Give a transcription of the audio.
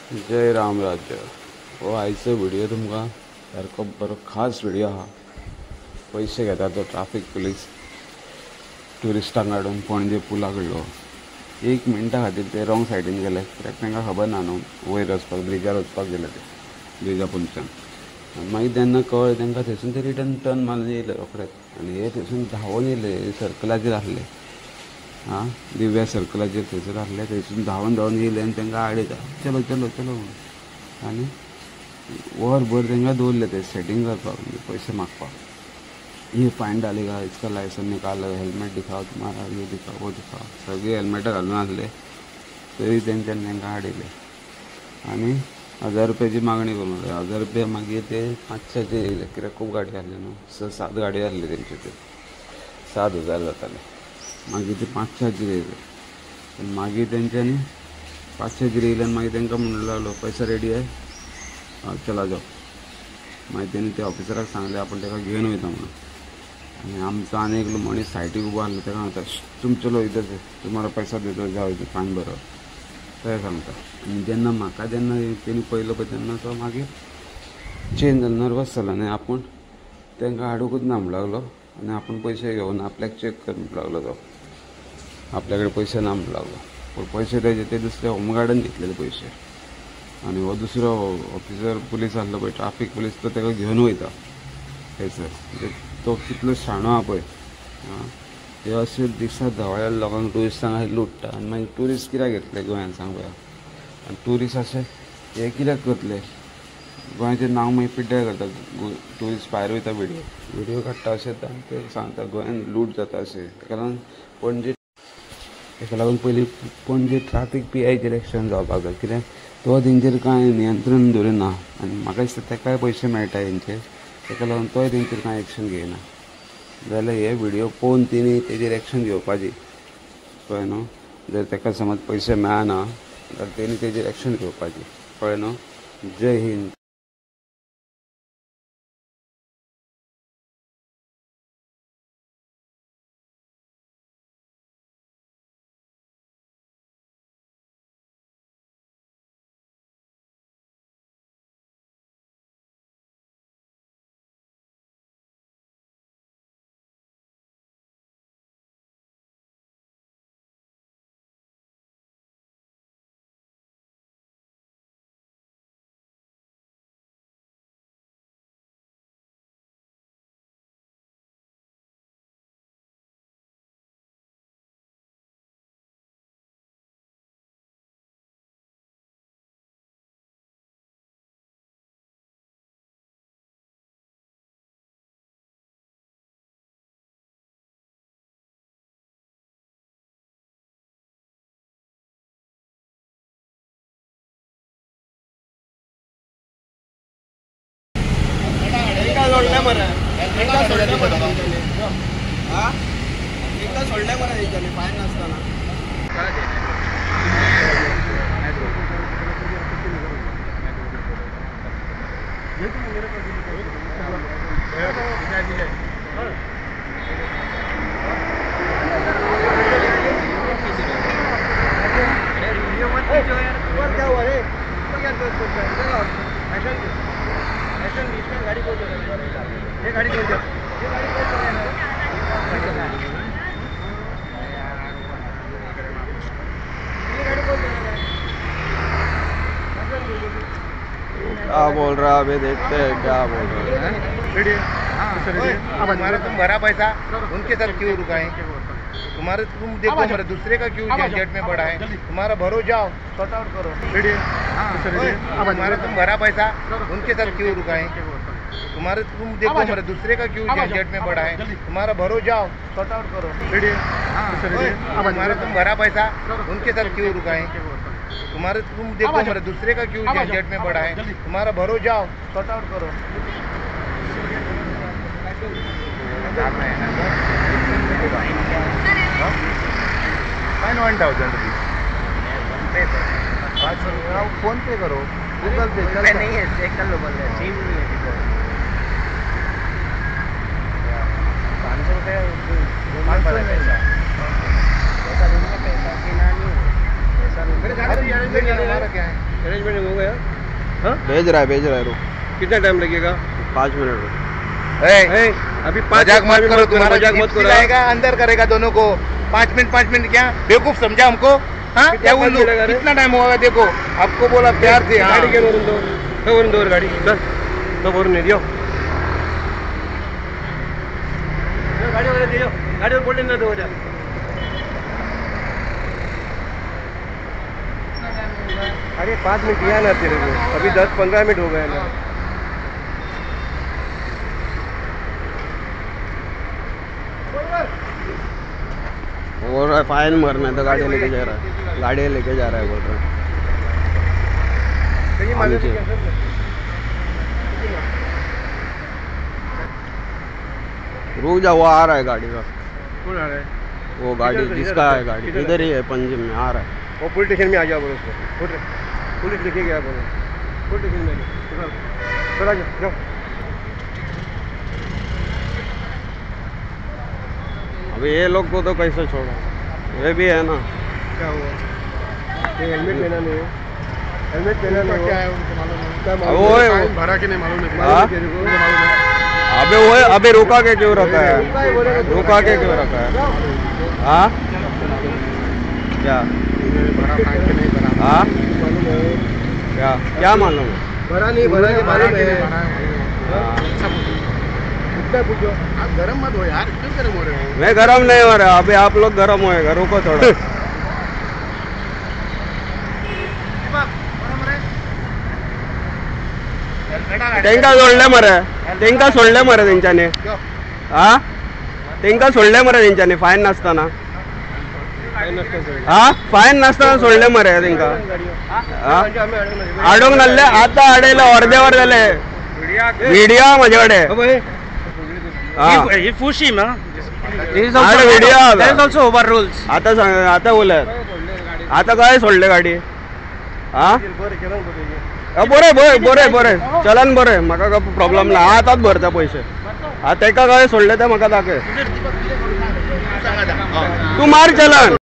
जय राम राज्य हो आयचो व्हिडिओ तुमकां सारको बरो खास व्हिडिओ आहा. पैसे घेता तो ट्राफिक पुलीस ट्युरिस्टांक काडून पणजे पुला कडलो 1 मिनटा खातीर ते रॉंग सायडीन गेले. कित्याक तांकां खबर ना न्हू वयर वचपाक ब्रिजार वचपाक गेले ते ब्रिजा पोंदच्यान. मागीर तेन्ना कळ्ळें तांकां थंयसून ते रिटर्न टर्न मारून येयले रोखडेच आनी हे थंयसून धांवून येयले सर्कलाचेर आसले. दिव्या सर्कलाचेर थंयसर आसले थंयसून धांवून येयले आनी तांकां आडयता चलो चलो चलो म्हणून आनी वरभर तांकां दवरले ते सेटींग करपाक म्हणजे पयशे मागपाक. ये फायन डालेगा, इसका लायसन निकालो, हेल्मेट दिखाओ तुम्हारा, ये दिखाओ वो दिखाओ. सगळे हेल्मेटां घालून आसले तरी तेंच्यांनी तांकां आडयले आनी 1000 रुपयाची मागणी करून 1000 रुपया मागीर ते 500चे येयले. कित्याक खूब गाडी आसली न्हू 6-7 गाडी आसली तेंचे ते 7000 जाताले. मागीर ते 500चे येयले मागीर तेंच्यांनी 500चे येयले आनी मागीर तांकां म्हणूंक लागलो पैसा रेडी आहे चला जाओ. मागीर तेणी त्या ऑफिसराक सांगलें आपण ताका घेवन वयता म्हणून. आनी आमचो आनी एक मनीस सायटीक उबो आसलो ताका सांगता तुम चलो इधर से तुम्हारा पैसा देतो जाओ इधर फायन भरो तें सांगता. आनी जेन्ना म्हाका जेन्ना तेणी पळयलो पळय तेन्ना तो मागीर चेंज जालो नर्वस जालो आनी आपूण तांकां आडूंकूच ना म्हणूंक लागलो आनी आपूण पयशे घेवन आपल्याक चॅक कर म्हणूंक लागलो. तो आपल्या कडेन पयशे ना म्हणूंक लागलो पूण पयशे तेजे ते दुसऱ्या होमगार्डान घेतलेले पयशे. आनी हो दुसरो ऑफिसर पुलीस आसलो पळय ट्राफीक पुलीस तो ताका घेवन वयता थंयसर. म्हणजे तो कितलो शाणो आहा पळय. हे अशे दिसा धवळ्या लोकांक ट्युरिस्टांक लुट्टा आनी मागीर ट्युरिस्ट कित्याक घेतले गोंयान सांग पळोवया. आनी ट्युरिस्ट अशे हे कित्याक करतले गोंयाचें नांव मागीर पिड्ड्यार करता. ट्युरिस्ट भायर वयता व्हिडिओ काडटा अशें आनी ते सांगता गोंयान लूट जाता अशें. ताका लागून पयलीं पणजे ट्राफीक PIचेर एक्शन जावपाक जाय. कित्याक तो तेंचेर कांय नियंत्रण दवरिना आनी म्हाका दिसता ताकाय पयशे मेळटा हेंचे ताका लागून तोय तेंचेर कांय एक्शन घेयना. जाल्यार हे व्हिडिओ पळोवन तेणी तेजेर एक्शन घेवपाची कळ्ळें न्हू. जर ताका समज पयशे मेळना जाल्यार तेणी तेजेर एक्शन घेवपाची कळ्ळें न्हू. जय हिंद. सोडल्या मरे एकदा सोडल्या मरे तेच्यानी फायन नासतना गाड़ी को ये गाड़ी को क्या बोल रहा है अभी देखते हैं क्या बोल रहा है. अब हमारा तुम भरा पैसा उनके साथ क्यों रुकाएं. तुम्हारे तुम देखो हमारे दूसरे का क्यों झंझट में पड़ा है. तुम्हारा भरो जाओ सॉर्ट आउट करो. अब हमारा तुम भरा पैसा उनके साथ क्यों रुकाएं. तुम्हारे तुम देखो हमारे दूसरे का क्यों झंझट में पड़ा है. तुम्हारा भरो जाओ सॉर्ट आउट करो. अब हमारा तुम भरा पैसा उनके साथ क्यों रुकाएं. तुम्हारे तुम देखो हमारे दूसरे का क्यों झंझट में पड़ा है. तुम्हारा भरो जाओ सॉर्ट आउट करो. Fine 1000 rupees. फोन पे करो गूगल पे नहीं है चेक कर लो. बोल रहे सिम नहीं है. 500 रुपये 500 पैसा पैसा दूंगा पैसा की ना नहीं पैसा हमारा क्या है. अरेंजमेंट हो गया? हाँ, भेज रहा है रुक। कितना टाइम लगेगा? 5 मिनट रुक। अभी मजाक मत करो, तुम्हारा मजाक मत करो। आएगा अंदर करेगा दोनों को। 5 मिनट क्या बेवकूफ समझा हमको? हाँ, कितना क्या बोल time लगेगा रे? कितना टाइम होगा? देखो आपको बोला प्यार से। हाँ। गाड़ी के वरून दो गाड़ी तो वरून नहीं दियो गाड़ी वगैरह दियो गाड़ी बोल ना दो जा। अरे 5 मिनट दिया ना तेरे को, अभी 10-15 मिनट हो गए ना। बोल रहा है फाइन मरना है तो गाड़ी लेके जा रहा है, गाड़ी लेके जा रहा है बोल रहा है। कहीं मालूम नीचे। नहीं कैसे? रुक जा, वो आ रहा है गाड़ी का। कौन आ रहा है? वो गाड़ी इधर- जिसका इधर- है गाड़ी इधर- इधर ही है, पंजिम में आ रहा है। वो पुलिस स्टेशन में आ जाओ बोलो उसको। पुलिस लेके गया बोलो, पुलिस स्टेशन में चला जाओ। अभी ये लोग को तो कैसे छोड़ा, ये भी है ना। क्या हुआ? ये हेलमेट पहना नहीं है, हेलमेट पहना नहीं। क्या है उनको मालूम है? क्या वो मालूम है? भरा कि नहीं मालूम है? हाँ? मालूम है तेरे को? मालूम है? अबे वो अबे रुका के क्यों रखा है, रुका के क्यों रखा है? हाँ क्या भरा फाइन के नहीं भरा? हाँ मालूम है? क्या क्या मालूम है? भरा नहीं भरा के मालूम है? हाँ। इतना पूछो। आप गरम मत हो यार, क्यों गरम हो रहे हो? मैं गरम नहीं हो रहा, अभी आप लोग गरम होएगा, रुको थोड़ा। तेंका सोडले मरे, तेंका सोडले मरे तेंच्यानी। हा तेंका सोडले मरे तेंच्यानी फाईन नसताना। हा फाईन नसताना सोडले मरे तेंका। हा अडूंक नासले, आता अडयले अर्देवर जाले व्हिडिओ माझ्याकडे। हा He push him, huh? There is अरे video there is also overrules. आता सांग, आता बोलत आता काय सोडले गाडी? हा बरे बरे बरे बरे चलन बरे, म्हाका काय प्रॉब्लेम ना, आताच भरता पैसे। हा तेका काय सोडले ते म्हाका दाखय, तू मार चलन।